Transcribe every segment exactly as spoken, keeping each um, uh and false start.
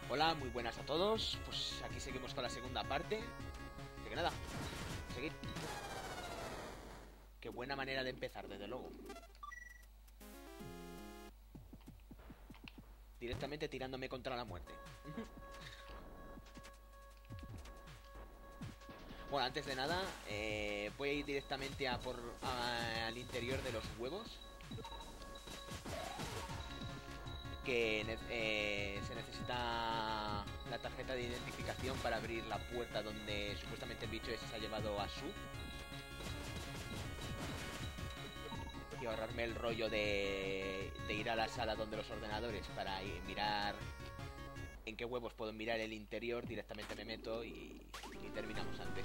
Hola, muy buenas a todos. Pues aquí seguimos con la segunda parte. Así que nada, seguir. Qué buena manera de empezar, desde luego. Directamente tirándome contra la muerte. Bueno, antes de nada, eh, voy a ir directamente a por a- al interior de los huevos. Que ne- eh, se necesita la tarjeta de identificación para abrir la puerta donde supuestamente el bicho ese se ha llevado a Su. Y ahorrarme el rollo de, de ir a la sala donde los ordenadores para ir- mirar en qué huevos puedo mirar el interior. Directamente me meto y, y terminamos antes.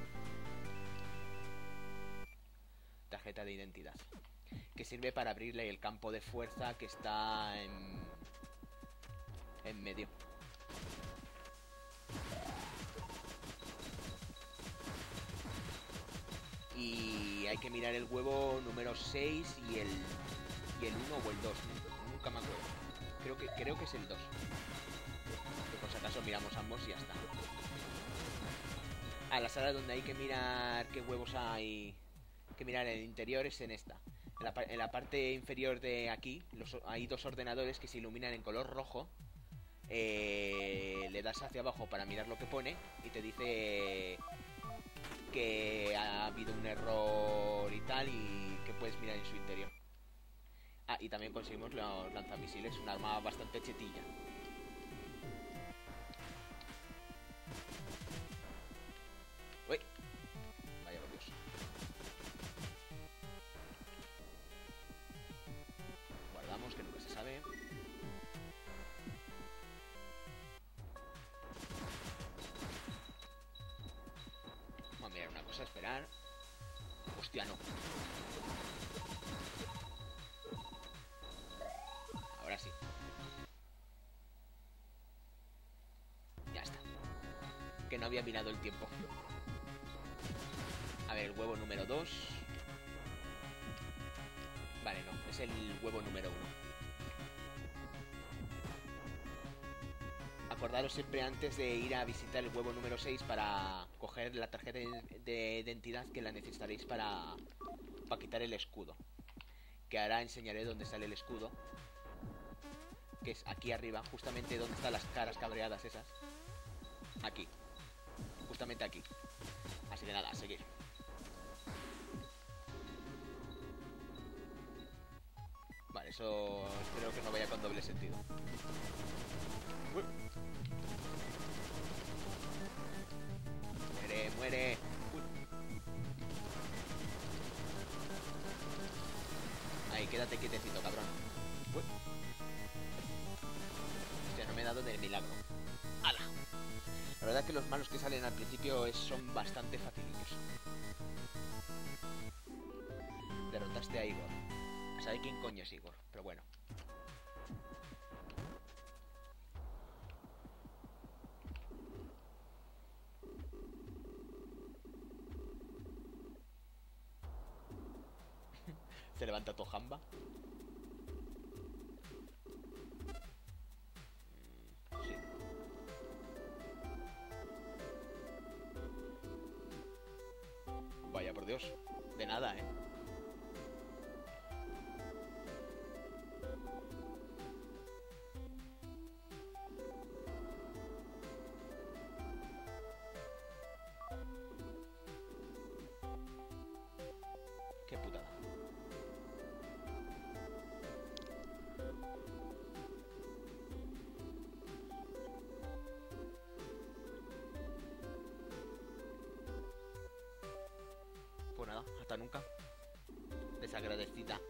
Tarjeta de identidad, que sirve para abrirle el campo de fuerza que está en, en medio. Y hay que mirar el huevo número seis y el y el uno o el dos. Nunca me acuerdo. Creo que, creo que es el dos. Que por si acaso miramos ambos y ya está. Ah, la sala donde hay que mirar qué huevos hay que mirar en el interior es en esta. En la, en la parte inferior de aquí los, hay dos ordenadores que se iluminan en color rojo. Eh, le das hacia abajo para mirar lo que pone y te dice que ha habido un error y tal y que puedes mirar en su interior. Ah, y también conseguimos los lanzamisiles, un arma bastante chetilla. Uy, vaya por Dios. Guardamos, que nunca se sabe. Vamos a mirar una cosa, esperar. Hostia, no. Ahora sí. Ya está. Que no había mirado el tiempo. A ver, el huevo número dos. Vale, no, es el huevo número uno. Acordaros siempre antes de ir a visitar el huevo número seis para coger la tarjeta de identidad, que la necesitaréis para, para quitar el escudo. Que ahora enseñaré dónde sale el escudo. Que es aquí arriba, justamente donde están las caras cabreadas esas. Aquí, justamente aquí. Así que nada, a seguir. Vale, eso espero que no vaya con doble sentido. Uy. Muere, muere. Uy. Ahí, quédate quietecito, cabrón. Uy. Hostia, no me he dado del milagro. ¡Hala! La verdad es que los malos que salen al principio es, son bastante facilillos. Derrotaste a Igor. A saber quién coño es Igor, pero bueno. Se levanta Tojamba. Mm, sí. Vaya por Dios. De nada, eh. Qué putada. Pues nada, hasta nunca. Desagradecida.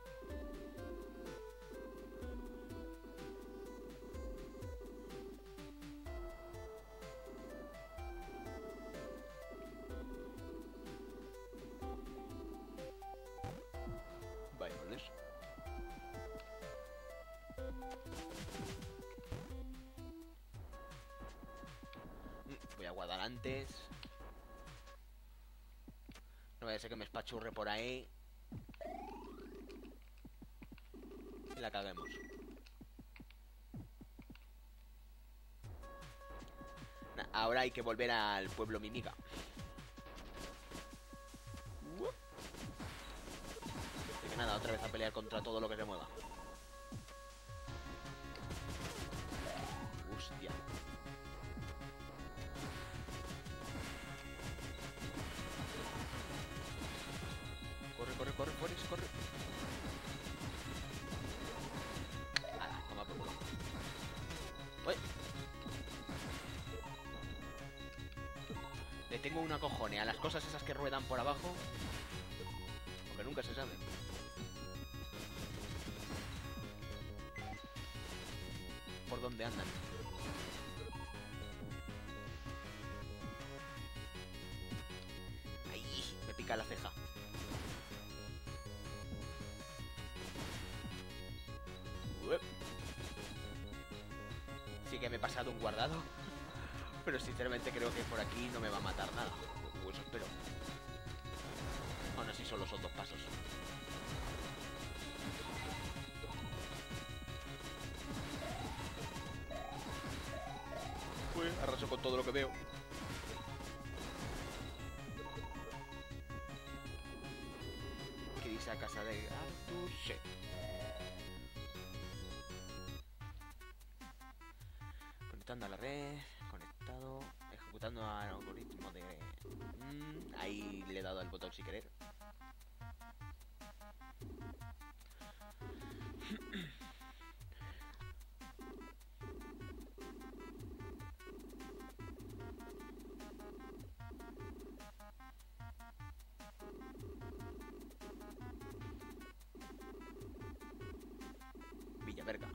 Vaya por Dios. Mm, voy a guardar antes. No vaya a ser que me espachurre por ahí y la caguemos. ahora hay que volver al pueblo Mimiga. Así que nada, otra vez a pelear contra todo lo que se mueva. Hostia. Corre, corre, corre, corre, corre. Ah, toma por culo. Uy. Le tengo una cojone a las cosas esas que ruedan por abajo. Porque nunca se sabe. ¿Por dónde andan? Ahí, me pica la ceja. Uep. Sí que me he pasado un guardado. Pero sinceramente creo que por aquí no me va a matar nada. O eso espero. Aún así solo son dos pasos. Uy, arraso con todo lo que veo. Que dice a casa de Artuche. Conectando a la red. Conectado. Ejecutando al algoritmo de... Mm, ahí le he dado al botón sin querer. Villaverga.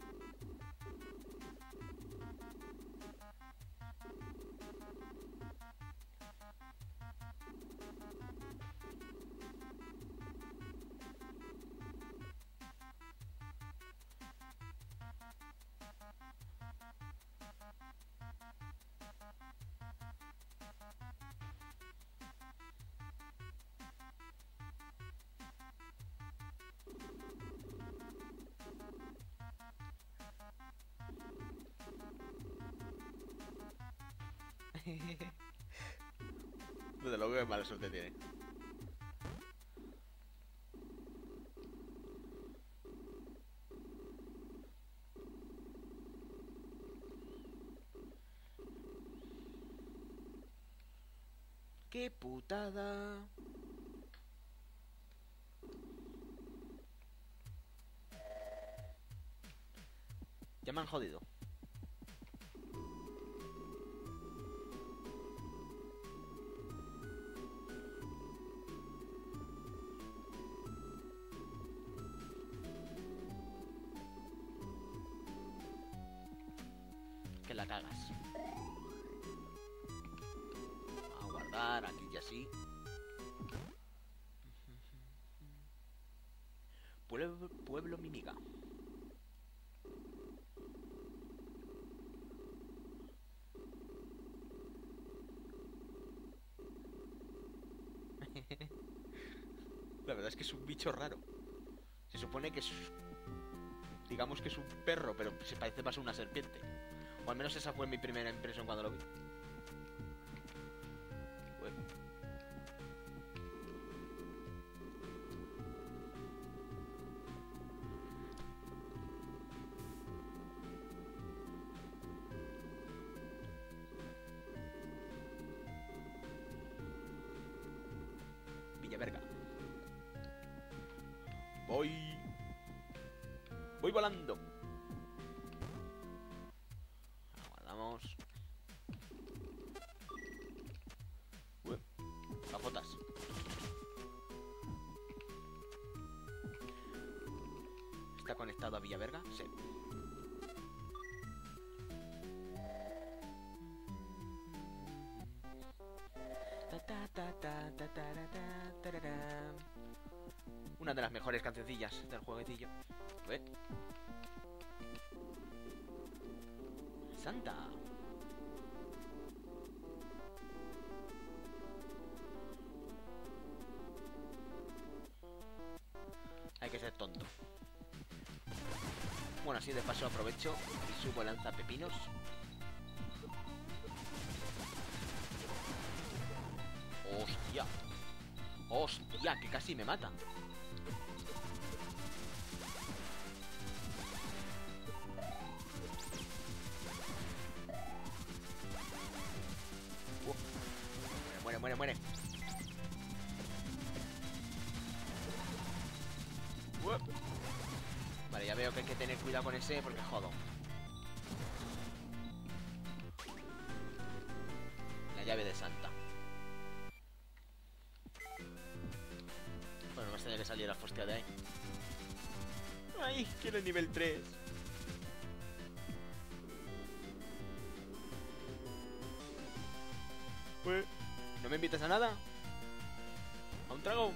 Desde luego que mala suerte tiene. ¡Qué putada! Ya me han jodido. Que la cagas. A guardar aquí y así. Pueblo, pueblo Mimiga. La verdad es que es un bicho raro. Se supone que es... digamos que es un perro, pero se parece más a una serpiente. O al menos esa fue mi primera impresión cuando lo vi. Bueno. Villaverga. Voy. Voy volando. Aguardamos. Uy, gafotas. ¿Está conectado a Villaverga? Sí. Una de las mejores cancioncillas del jueguecillo. ¿Ve? Santa. Hay que ser tonto. Bueno, así de paso aprovecho y subo lanzapepinos. Hostia. Hostia, que casi me mata. Uh. Muere, muere, muere, muere. Uh. Vale, ya veo que hay que tener cuidado con ese porque jodo. La llave de Santa. Bueno, no me extraña que saliera Fostia de ahí. Ay, quiero el nivel tres. Pues, ¿no me invitas a nada? ¿A un trago?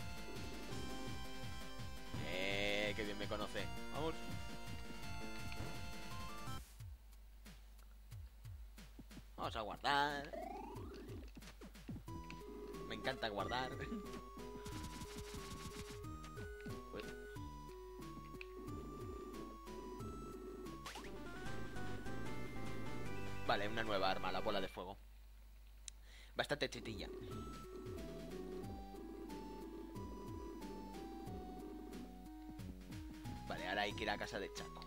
Eh, qué bien me conoce. Vamos. Vamos a guardar. Me encanta guardar. Uy. Vale, una nueva arma, la bola de fuego. Bastante chetilla. Vale, ahora hay que ir a casa de Chaco.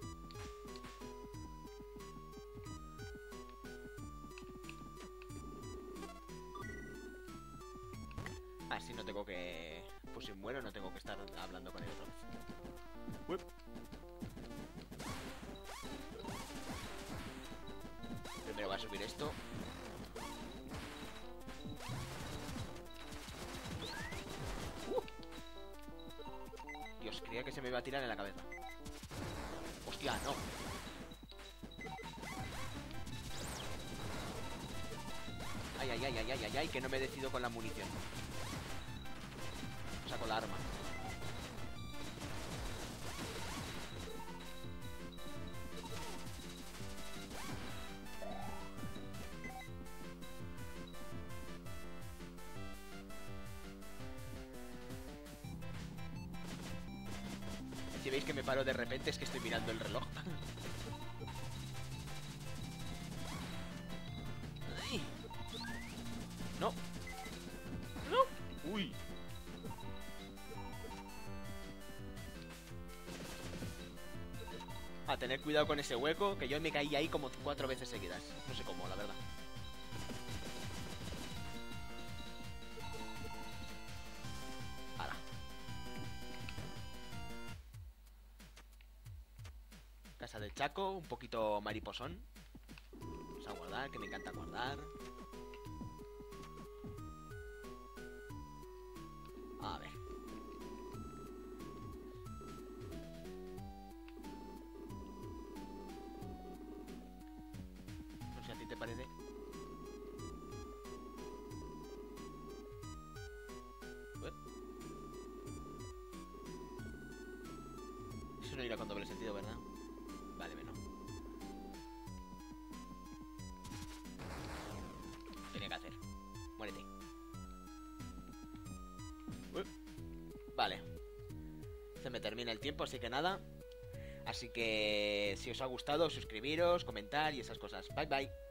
Así no tengo que... Pues si muero no tengo que estar hablando con él otra vez. Uy. Primero voy a subir esto. Uh. Dios, creía que se me iba a tirar en la cabeza. Hostia, no. Ay, ay, ay, ay, ay, ay, ay, que no me decido con la munición. O sea, con la arma. Si veis que me paro de repente es que estoy mirando el reloj. Ay. No. No. Uy. A tener cuidado con ese hueco, que yo me caí ahí como cuatro veces seguidas. No sé cómo, la verdad. Ahora. Casa del Chaco, un poquito mariposón. Vamos a guardar, que me encanta guardar. A ver. No sé, ¿a ti te parece? ¿Eh? Eso no irá con doble sentido, ¿verdad? Vale, menos. Tenía que hacer. Muérete. Uh. Vale. Se me termina el tiempo, así que nada. Así que si os ha gustado, suscribiros, comentar y esas cosas. Bye bye.